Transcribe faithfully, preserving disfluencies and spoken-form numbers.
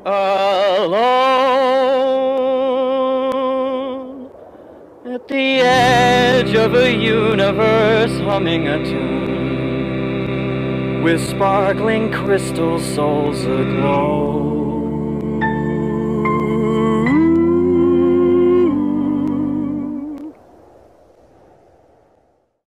Alone at the edge of a universe, humming a tune with sparkling crystal souls aglow.